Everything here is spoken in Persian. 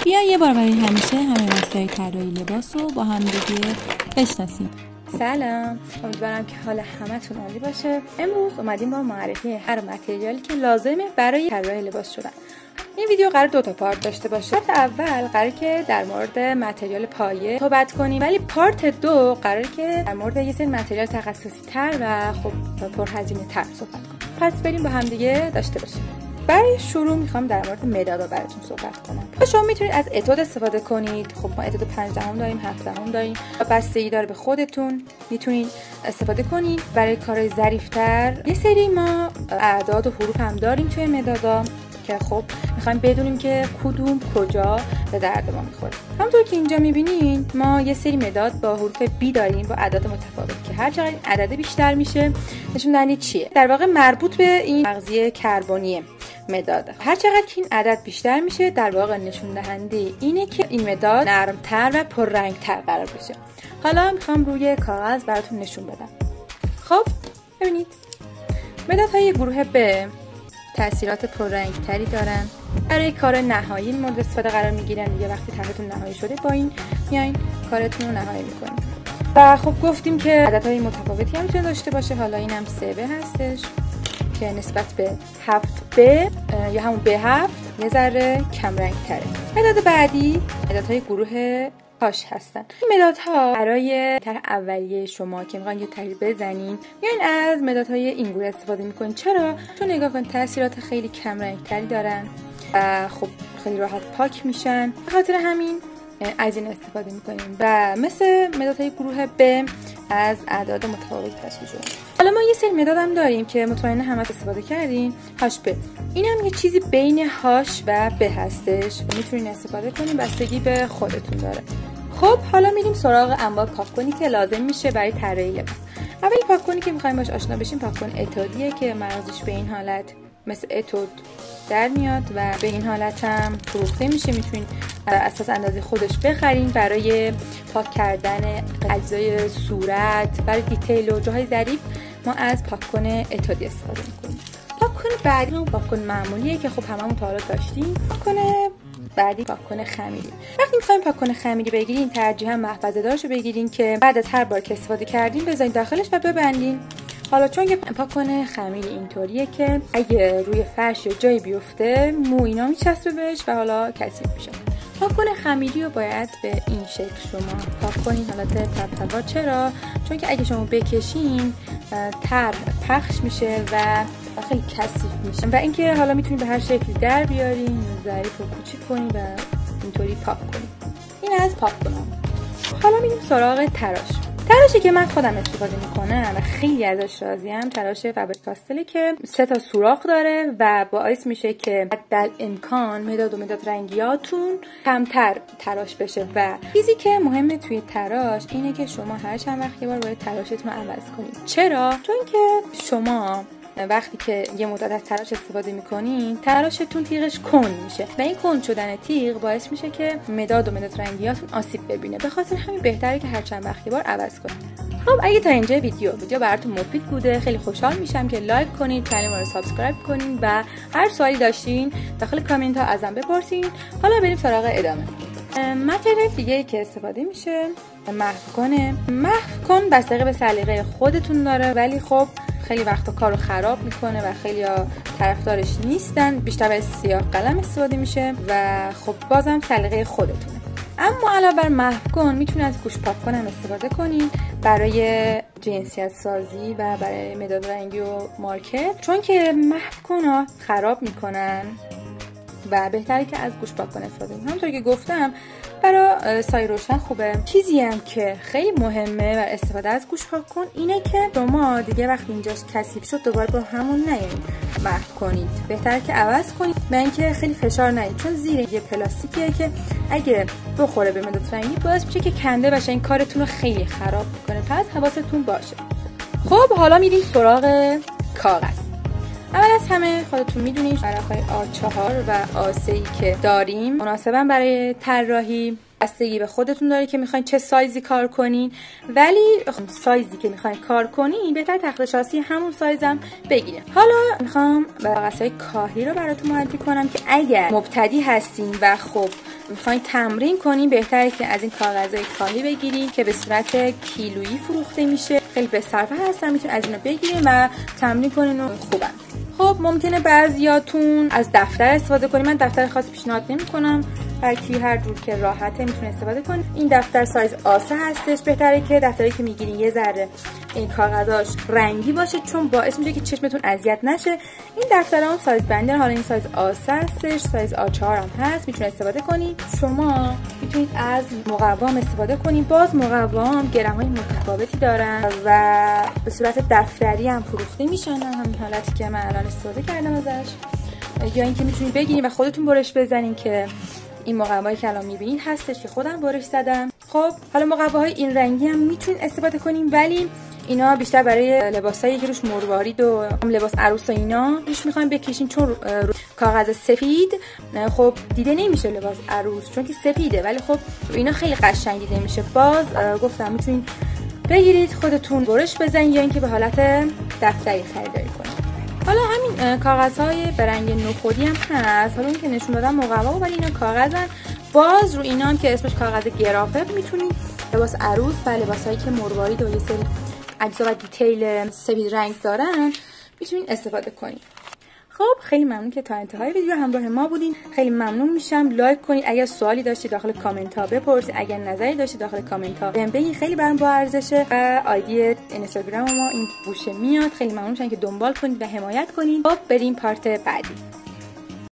بیا یه بار برای همیشه همه مسائل طراحی لباس رو با هم دیگه بشناسیم. سلام، امیدوارم که حال همتون عالی باشه. امروز اومدیم با معرفی هر متریالی که لازمه برای طراحی لباس شدن. این ویدیو قرار 2 تا پارت داشته باشه. پارت اول قراره که در مورد متریال پایه صحبت کنیم، ولی پارت 2 قراره که در مورد یه سری متریال تخصصی تر و خب پرهزینه تر صحبت کنیم. پس بریم با هم دیگه داشته باشیم. برای شروع میخوام در مورد مدادا براتون صحبت کنم. شما میتونید از اتود استفاده کنید. خب ما اتود 5 دهم داریم، 7 دهم داریم. بستگی داره به خودتون. میتونید استفاده کنید. برای کارهای ظریف‌تر یه سری ما اعداد و حروف هم داریم توی مدادا که خب میخوایم بدونیم که کدوم کجا به درد ما میخوره. همونطور که اینجا میبینین ما یه سری مداد با حروف بی داریم با اعداد متفاوت که هر چقدر عدد بیشتر میشه نشون دهنده چیه. در واقع مربوط به این مغزی کربنیه مداد. هر چقدر که این عدد بیشتر میشه در واقع نشون دهنده اینه که این مداد نرمتر و پررنگتر قرار بشه. حالا میخوام روی کاغذ براتون نشون بدم. خب ببینید مدادهای گروه ب تاثیرات پررنگتری دارن. برای کار نهایی مورد استفاده قرار میگیرن. دیگه وقتی طرحتون نهایی شده با این میایین کارتون رو نهایی میکنید. و خب گفتیم که عددهای متفاوتی هم میتونه داشته باشه. حالا اینم 3B هستش که نسبت به 7B یا همون B7 یه ذره کم رنگ تره. مداد بعدی مدادهای گروه هاش هستن. این مدادها برای طرح اولیه شما که میخواین یه طرحی بزنین میایین از مدادهای این گروه استفاده میکنین. چرا؟ چون نگاه کن تاثیرات خیلی کم رنگ تری دارن و خب خیلی راحت پاک میشن. به خاطر همین از این استفاده میکنیم و مثل مدادهای گروه ب از اعداد متفاوتی تشکیل شده. حالا ما یه سری مداد هم داریم که مطمئنا همه استفاده کردین. هاش ب این هم یه چیزی بین هاش و ب هستش و میتونین استفاده کنین، بستگی به خودتون داره. خب حالا میریم سراغ انواع پاک‌کنی که لازم میشه برای طراحی لباس. اولین پاک‌کنی که میخوایم باش آشنا بشیم پاک‌کن اتودیه که مغزش به این حالت مثل اتود در میاد و به این حالت هم فروخته میشه. میتونین اساس اندازه خودش بخرین برای پاک کردن اجزای صورت، برای دیتیل و جاهای ظریف ما از پاک‌کن اتودی استفاده میکنیم. پاک‌کن بعدی اون پاک‌کن معمولیه که خب هممون تا حالا داشتیم. پاک‌کن بعدی پاک‌کن خمیری. وقتی می‌خوایم پاک‌کن خمیری بگیرین ترجیحاً محفظه دارشو بگیرین که بعد از هر بار که استفاده کردین بذارین داخلش و ببندین. حالا چون که پاک‌کن خمیری اینطوریه که اگه روی فرش یا جایی بیفته مو اینا میچسبه بهش و حالا کثیف میشه. پاک‌کن خمیری رو باید به این شکل شما پاک کنین، حالت تب‌تب‌وار. چرا؟ چون که اگه شما بکشین تر پخش میشه و خیلی کثیف میشه و اینکه حالا میتونید به هر شکلی در بیارین، ظریف رو کوچیک کنین و اینطوری پاک کنین. این از پاک کنم. حالا میریم سراغ تراشی که من خودم استفاده میکنم و خیلی ازش راضیم. تراش فابر کاستله که 3 تا سوراخ داره و باعث میشه که حداقل امکان مداد و مداد رنگیاتون کمتر تراش بشه. و چیزی که مهمه توی تراش اینه که شما هر چند وقت یه بار باید تراشتون رو عوض کنید. چرا؟ چون که شما وقتی که یه مدت از تراش استفاده میکنین تراشتون تیغش کند میشه و این کند شدن تیغ باعث میشه که مداد و مداد رنگیاتون آسیب ببینه. به خاطر همین بهتره که هر چند وقت یه بار عوض کنید. خب اگه تا اینجا ویدیو براتون مفید بوده خیلی خوشحال میشم که لایک کنید، کانال ما رو سابسکرایب کنید و هر سوالی داشتین داخل کامنت ها ازم بپرسین. حالا بریم سراغ ادامه. متریال دیگه که استفاده میشه محو کن بستگی به سلیقه خودتون داره، ولی خب خیلی وقتا کارو خراب میکنه و خیلی طرفدارش نیستن. بیشتر از سیاه قلم استفاده میشه و خب بازم سلیقه خودتونه. اما علاوه بر محو کن میتونید از گوش پاک کن هم استفاده کنید برای جنسیت سازی و برای مداد رنگی و مارکر، چون که محو کن ها خراب میکنن و بهتره که از گوش پاک کن استفاده کنید. همونطور که گفتم برای سایه روشن خوبه. چیزی هم که خیلی مهمه و استفاده از گوش پاک کن اینه که شما دیگه وقتی اینجاش کثیف شد دوباره با همون نیایید محو کنید. بهتره که عوض کنید و اینکه خیلی فشار نیایید، چون زیر یه پلاستیکیه که اگه بخوره به مداد رنگی باعث میشه که کنده بشه. این کارتون رو خیلی خراب میکنه، پس حواستون باشه. خب حالا میریم سراغ کاغذ. اول از همه خودتون میدونید ورق‌های A4 و A3 که داریم مناسباً برای طراحی. بستگی به خودتون داره که میخواین چه سایزی کار کنین، ولی سایزی که میخواین کار کنین بهتر تخته شاسی همون سایزم بگیرین. حالا میخوام کاغذهای کاهی رو براتون معرفی کنم که اگر مبتدی هستین و خب میخواین تمرین کنین بهتره که از این کاغذهای کاهی بگیرین که به صورت کیلویی فروخته میشه، خیلی به صرفه هستن، میتونین از اینا بگیرین و تمرین کنین و خوبن. خب ممکنه بعضیاتون از دفتر استفاده کنین. من دفتر خاصی پیشنهاد نمیکنم، هرکی هر جور که راحته میتونه استفاده کنه. این دفتر سایز آسه هستش. بهتره که دفتری که میگیرین یه ذره این کاغذاش رنگی باشه چون باعث میشه که چشمتون اذیت نشه. این دفترها هم سایز بندی، حالا این سایز آسه هستش، سایز A4 هم هست، میتونه استفاده کنید. شما میتونید از مقوام استفاده کنید. باز مقوام گرم‌های متفاوتی دارن و به صورت دفتری هم فروخته میشن، همین حالتی که من الان استفاده کردم ازش. یا اینکه میتونید بگیرید و خودتون برش بزنین که این مقوایی که الان میبینید هستش که خودم برش زدم. خب حالا مقواهای این رنگی هم میتونید استفاده کنین، ولی اینا بیشتر برای لباسایی که روش مروارید و لباس عروس و اینا روش میخوایم بکشین، چون کاغذ سفید خب دیده نمیشه لباس عروس چون که سفیده، ولی خب اینا خیلی قشنگ دیده میشه. باز گفتم میتونید بگیرید خودتون برش بزنید یا اینکه به حالت دفتری خریداری کنید. حالا همین کاغذهای به رنگ نخودی هم هست. حالا این که نشون دادم مقوا، ولی اینا کاغذن. باز رو اینا هم که اسمش کاغذ گرافه میتونید لباس عروس و لباسایی که مروارید و یه سری اجزا و دیتیل سفید رنگ دارن میتونید استفاده کنید. خب خیلی ممنون که تا انتهای ویدیو همراه ما بودین. خیلی ممنون میشم لایک کنید. اگر سوالی داشتید داخل کامنت ها بپرسید، اگر نظری داشتید داخل کامنت ها بهم بگین، خیلی برام با ارزشه. و آیدی اینستاگرام ما این بوشه میاد. خیلی ممنون میشم که دنبال کنید و حمایت کنید. خب بریم پارت بعدی.